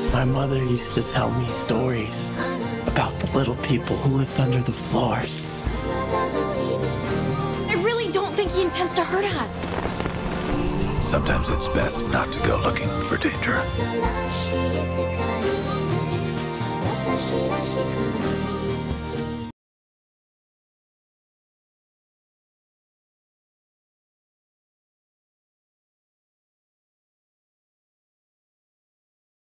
My mother used to tell me stories about the little people who lived under the floors. I really don't think he intends to hurt us. Sometimes it's best not to go looking for danger.